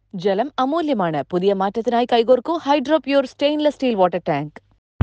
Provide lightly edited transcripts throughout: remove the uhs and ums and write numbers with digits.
ജലം അമൂല്യമാണ്. പുതിയ മാറ്റത്തിനായി കൈകോർക്കൂ Hydro Pure stainless steel water tank.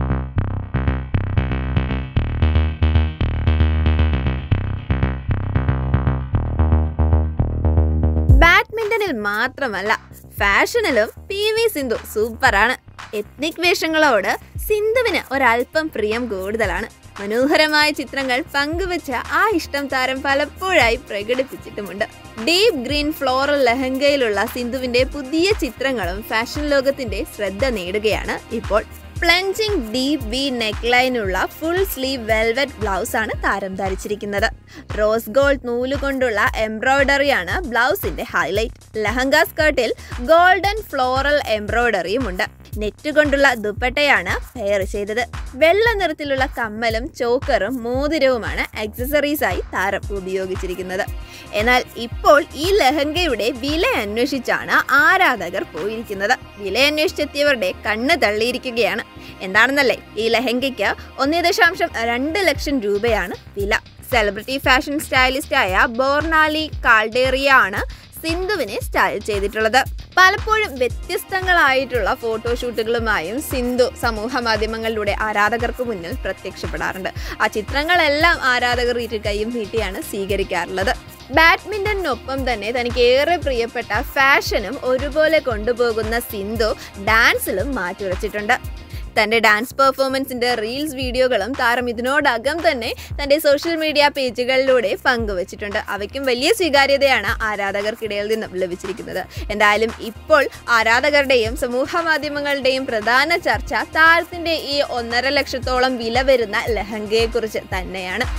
ബാഡ്മിന്റണിൽ മാത്രമല്ല ഫാഷനിലും PV സിന്ധു സൂപ്പറാണ്. എത്നിക് വേഷങ്ങളോട് സിന്ധുവിന് ഒരല്പം പ്രിയം കൂടുതലാണ്. മനോഹരമായ ചിത്രങ്ങൾ പങ്കുവച്ച ആ ഇഷ്ടം താരം പലപ്പോഴായി പ്രകടിപ്പിച്ചിട്ടുമുണ്ട്. ഡീപ് ഗ്രീൻ ഫ്ലോറൽ ലെഹങ്കയിലുള്ള സിന്ധുവിന്റെ പുതിയ ചിത്രങ്ങളും ഫാഷൻ ലോകത്തിന്റെ ശ്രദ്ധ നേടുകയാണ് ഇപ്പോൾ. പ്ലഞ്ചിങ് ഡീപ് വി നെക്ക് ലൈനുള്ള ഫുൾ സ്ലീവ് വെൽവെറ്റ് ബ്ലൗസ് ആണ് താരം ധരിച്ചിരിക്കുന്നത്. റോസ് ഗോൾഡ് നൂലുകൊണ്ടുള്ള എംബ്രോയിഡറിയാണ് ബ്ലൗസിന്റെ ഹൈലൈറ്റ്. ലഹങ്ക സ്കേർട്ടിൽ ഗോൾഡൻ ഫ്ലോറൽ എംബ്രോയിഡറിയുമുണ്ട്. നെറ്റ് കൊണ്ടുള്ള ദുപ്പട്ടയാണ് പെയർ ചെയ്തത്. വെള്ള നിറത്തിലുള്ള കമ്മലും ചോക്കറും മോതിരവുമാണ് ആക്സസറീസായി താരം ഉപയോഗിച്ചിരിക്കുന്നത്. എന്നാൽ ഇപ്പോൾ ഈ ലെഹങ്കയുടെ വില അന്വേഷിച്ചാണ് ആരാധകർ പോയിരിക്കുന്നത്. വില അന്വേഷിച്ചെത്തിയവരുടെ കണ്ണ് തള്ളിയിരിക്കുകയാണ്. എന്താണെന്നല്ലേ, ഈ ലെഹങ്കയ്ക്ക് 1.2 ലക്ഷം രൂപയാണ് വില. സെലിബ്രിറ്റി ഫാഷൻ സ്റ്റൈലിസ്റ്റായ ബോർണാലി കാൾഡേറിയ ആണ് സിന്ധുവിനെ സ്റ്റൈൽ ചെയ്തിട്ടുള്ളത്. പലപ്പോഴും വ്യത്യസ്തങ്ങളായിട്ടുള്ള ഫോട്ടോഷൂട്ടുകളുമായും സിന്ധു സമൂഹ മാധ്യമങ്ങളിലൂടെ ആരാധകർക്ക് മുന്നിൽ പ്രത്യക്ഷപ്പെടാറുണ്ട്. ആ ചിത്രങ്ങളെല്ലാം ആരാധകർ ഇരു കൈയും നീട്ടിയാണ് സ്വീകരിക്കാറുള്ളത്. ബാഡ്മിന്റണിനൊപ്പം തന്നെ തനിക്ക് ഏറെ പ്രിയപ്പെട്ട ഫാഷനും ഒരുപോലെ കൊണ്ടുപോകുന്ന സിന്ധു ഡാൻസിലും മാറ്റുരച്ചിട്ടുണ്ട്. തൻ്റെ ഡാൻസ് പെർഫോമൻസിൻ്റെ റീൽസ് വീഡിയോകളും താരം ഇതിനോടകം തന്നെ തൻ്റെ സോഷ്യൽ മീഡിയ പേജുകളിലൂടെ പങ്കുവച്ചിട്ടുണ്ട്. അവയ്ക്കും വലിയ സ്വീകാര്യതയാണ് ആരാധകർക്കിടയിൽ നിന്നും ലഭിച്ചിരിക്കുന്നത്. എന്തായാലും ഇപ്പോൾ ആരാധകരുടെയും സമൂഹ മാധ്യമങ്ങളുടെയും പ്രധാന ചർച്ച താരത്തിൻ്റെ ഈ 1.5 ലക്ഷത്തോളം വില വരുന്ന ലെഹങ്കയെക്കുറിച്ച് തന്നെയാണ്.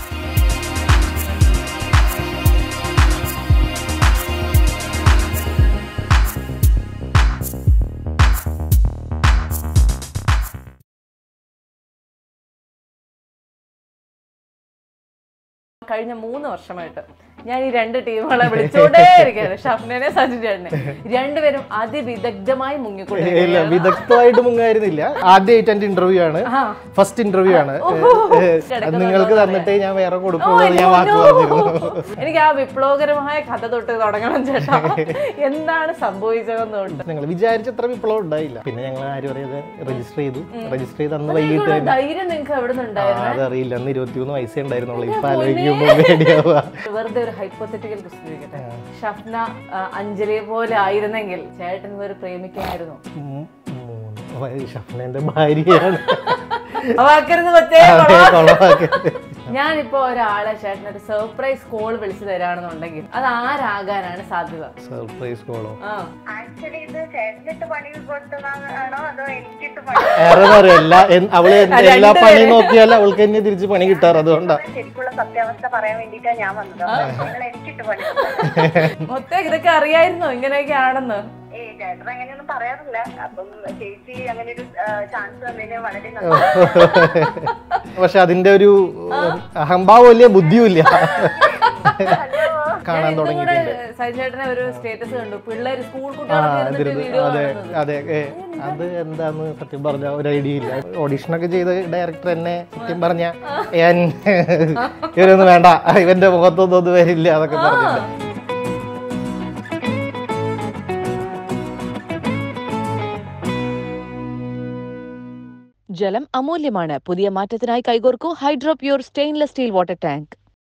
കഴിഞ്ഞ 3 വർഷമായിട്ട് ഞാൻ ഈ 2 ടീമുകളെ വിളിച്ചോണ്ടേ ഇരിക്കുകയാണ്. ഷഫ്നനെ, സജിൻ ചേട്ടനെ. രണ്ടുപേരും അതിവിദഗ്ധമായി മുങ്ങിക്കൊണ്ടിരിക്കുകയാണ്. വിദഗ്ധമായിട്ട് മുങ്ങായിരുന്നില്ല. ആദ്യമായിട്ട് എന്റെ ഇന്റർവ്യൂ ആണ്, ഫസ്റ്റ് ഇന്റർവ്യൂ ആണ്. നിങ്ങൾക്ക് തന്നിട്ടേ ഞാൻ വേറെ കൊടുക്കുള്ളൂ. ഞാൻ വാക്ക് പറഞ്ഞിരുന്നു. എനിക്ക് ആ വിപ്ലവകരമായ കഥ തൊട്ട് തുടങ്ങണം ചേട്ടാ. എന്താണ് സംഭവിച്ചതെന്നുണ്ട്. നിങ്ങൾ വിചാരിച്ചത്ര വിപ്ലവം ഉണ്ടായില്ല. പിന്നെ ഞങ്ങൾ ആരും അറിയാതെ രജിസ്റ്റർ ചെയ്ത് അന്ന് വൈകിട്ട്. ധൈര്യം നിങ്ങൾക്ക് എവിടെ നിന്നുണ്ടായിരുന്നു? അതറിയില്ല. അന്ന് 23 വയസ്സേ ഉണ്ടായിരുന്നുള്ളൂ. ഇപ്പൊ ആലോചിക്കുമ്പോൾ പേടിയാവുക. വെറുതെ ഒരു ഹൈപ്പോത്തറ്റിക്കൽ ക്വസ്റ്റ്യൻ ചോദിക്കട്ടെ. ഷഫ്ന അഞ്ജലിയെ പോലെ ആയിരുന്നെങ്കിൽ ചേട്ടൻ ഒരു പ്രേമിക്കായിരുന്നു? ഷഫ്നന്റെ ഭാര്യയാണ്. ഞാനിപ്പോ ഒരാളെ ചേട്ടനൊരു സർപ്രൈസ് കോൾ വിളിച്ചു തരാണെന്നുണ്ടെങ്കിൽ അത് ആരാകാനാണ് സാധ്യത? സർപ്രൈസ് കോളോ? അവള് എല്ലാ പണി നോക്കിയാലും അവൾക്ക് തന്നെ തിരിച്ച് പണി കിട്ടാറ്. അതുകൊണ്ടാണ് മൊത്തം ഇതൊക്കെ അറിയായിരുന്നോ ഇങ്ങനെയൊക്കെ ആണെന്ന്? പക്ഷെ അതിന്റെ ഒരു അഹംഭാവം ഇല്ല, ബുദ്ധിയുമില്ല. കാണാൻ തുടങ്ങിയിട്ടുണ്ട്. സജിചേട്ടനെ ഒരു സ്റ്റേറ്റസ് കണ്ടു, പിള്ളേര് സ്കൂൾ അതെ. അത് എന്താന്ന് സത്യം പറഞ്ഞ ഒരു ഐഡിയ ഇല്ല. ഓഡിഷനൊക്കെ ചെയ്ത ഡയറക്ടർ എന്നെ സത്യം പറഞ്ഞ ഇവരൊന്നും വേണ്ട, ഇവന്റെ മുഖത്തൊന്നും ഒന്നും വരില്ല അതൊക്കെ പറഞ്ഞിട്ട്. ജലം അമൂല്യമാണ്. പുതിയ മാറ്റത്തിനായി കൈകോർക്കൂ Hydro Pure stainless steel water tank.